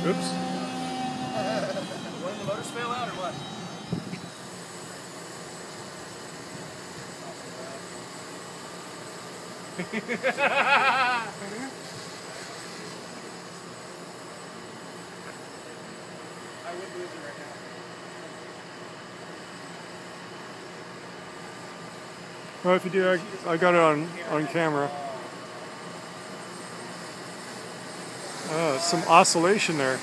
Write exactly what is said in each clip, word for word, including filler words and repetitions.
Oops. One of the motors fail out or what? I would lose it right now. Well, if you do, I, I got it on, on camera. Uh, some oscillation there.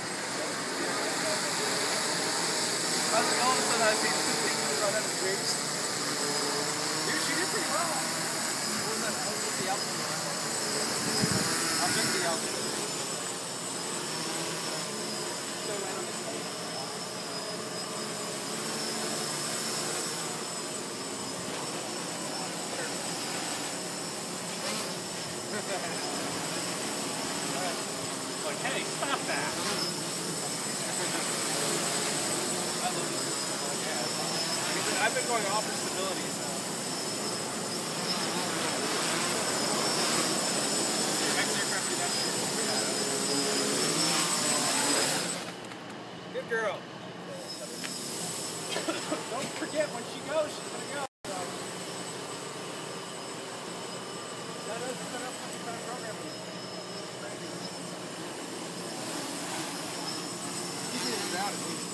All of a sudden I see two things run out of drinks. Dude, she did pretty well. What was that? What was the outfit? I'll check the outfit. Like, hey, stop that! I've been going off for stability, so. Good girl. Don't forget when she goes, she's gonna go. So. That is set up some kind of programming. Keep it out at least.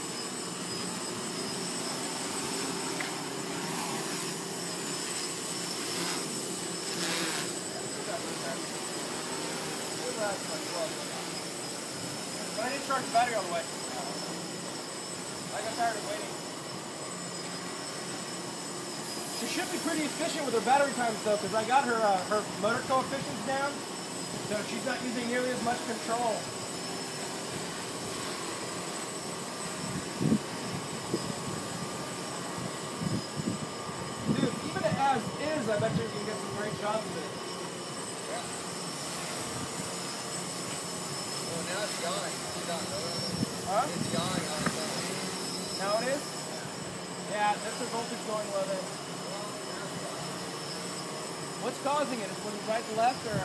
But I didn't charge the battery all the way. I got tired of waiting. She should be pretty efficient with her battery times though, because I got her uh, her motor coefficients down, so she's not using nearly as much control. Dude, even as is, I bet you can get some great shots of it. Now it's yawning. It's done, Huh? It's yawning on its own. Now it is? Yeah, that's the voltage going low then. What's causing it? Is it right to left or?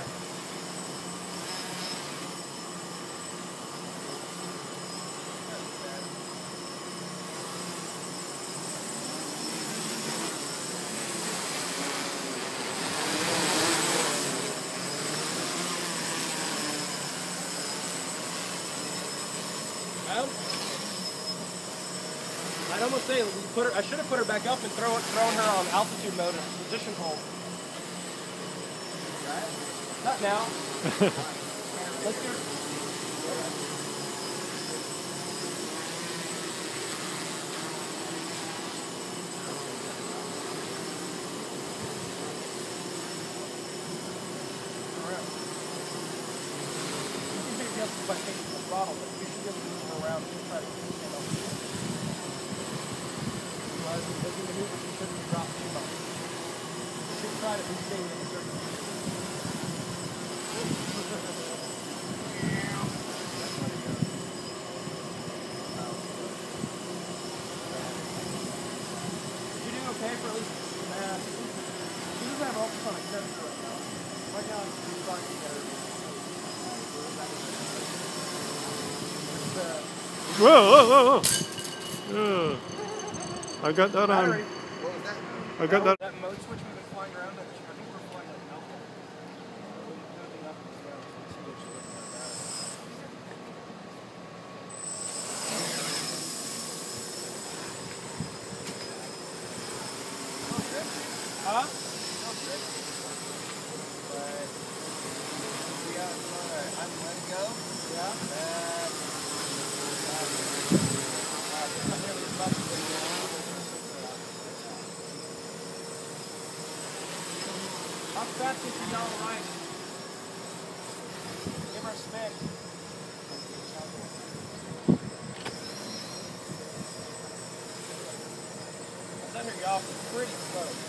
Well, I'd almost say we put her. I should have put her back up and throw it, thrown her on altitude mode and position hold. Not now. Let's do it. By taking the throttle, but you should be able to move her around and try to stand up. Otherwise, as you maneuver, you shouldn't drop too much. You should try to be staying in a certain position. Did you do okay for at least nah, she doesn't have ultrasonic sensor right now. Right now, she's starting to get her. Whoa, whoa, whoa, whoa. Uh, I got that on. What was that? I got that. That mode switch we've been flying around, that, I think we're flying like alpha. Moving up and down. Huh? But we got uh, I'm letting go. Yeah? Uh, How fast is she down the line? Give her a spin. It's under you off pretty slow.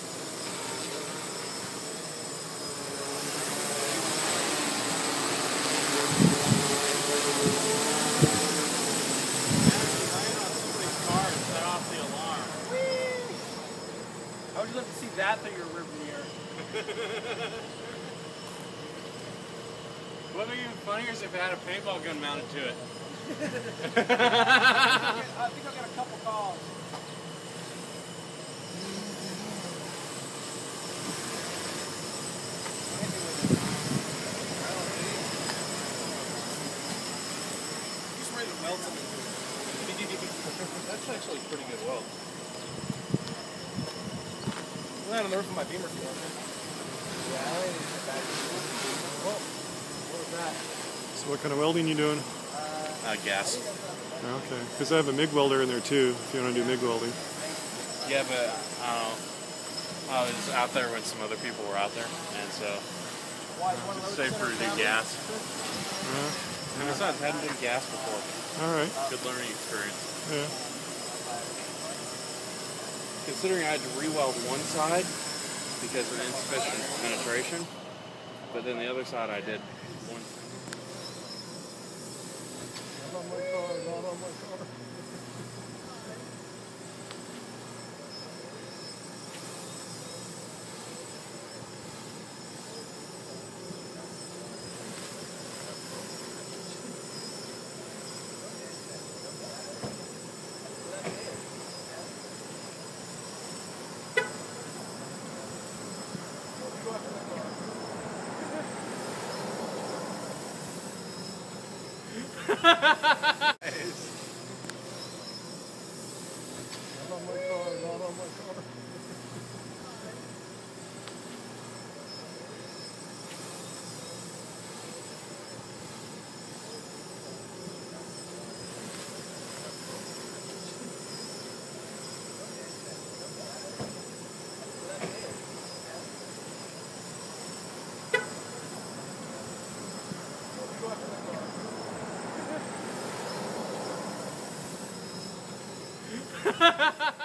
I would love to see that through your rearview mirror. What would be even funnier is if it had a paintball gun mounted to it. I think I got a couple calls. Just ready to melt them into it. That's actually a pretty good weld. Land on the roof of my Beamer field. Yeah, I ain't even bad. Whoa. What was that? So what kind of welding you doing? Uh, gas. Okay, because I have a MIG welder in there too, if you want to do MIG welding. Yeah, but I don't know. I was out there when some other people were out there, and so Why, you want to it's load safer to do center gas. Uh, And besides, I hadn't done gas before. all right, Good learning experience. yeah. Considering I had to re-weld one side because of insufficient penetration, but then the other side I did one. Not on my car, not on my car. Not on my car, not on my car. Ha ha ha!